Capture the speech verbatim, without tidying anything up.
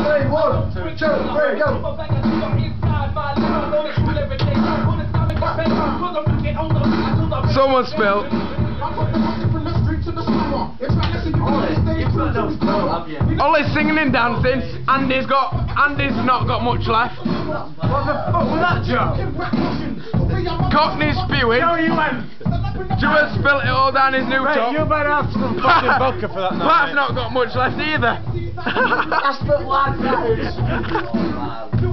Three, one, two, three, go. Someone spilled. Ollie's singing and dancing. Andy's got. Andy's not got much left. What the fuck was that, Joe? Cockney's spewing. Joe, you went. Stuart spilled it all down his new Right, top. you better have some fucking vodka for that now. Pat's mate. not got much left either. That's the lad, that is.